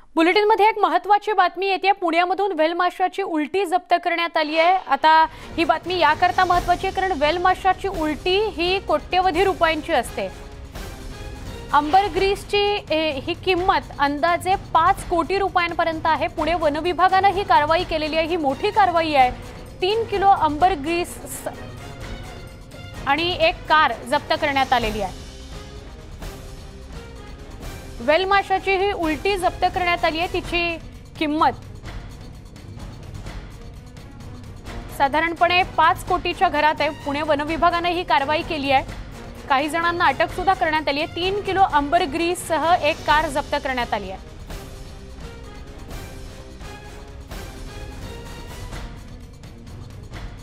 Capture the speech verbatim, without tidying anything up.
बुलेटिनमध्ये एक महत्त्वाची बातमी येते। पुण्यामधून वेल माशाची उलटी जप्त करण्यात आली आहे। आता ही बातमी याकरता महत्त्वाची आहे कारण वेल माशाची उलटी ही कोट्यवधी रुपयांची असते। अंबरग्रीसची ही किंमत अंदाजे पाच कोटी रुपयांपर्यंत आहे। पुणे वन विभागाने ही कारवाई केलेली आहे। ही मोठी कारवाई आहे। तीन किलो अंबरग्रीस आणि एक कार जप्त करण्यात आलेली आहे। वेल माशाची ही उलटी जप्त करण्यात आली आहे। तिची किंमत साधारणपणे पाच कोटीच्या घरात आहे। पुणे वन विभागाने ही कारवाई केली आहे। काही जणांना अटक सुद्धा करण्यात आली आहे। तीन किलो अंबरग्रीस सह एक कार जप्त करण्यात आली आहे।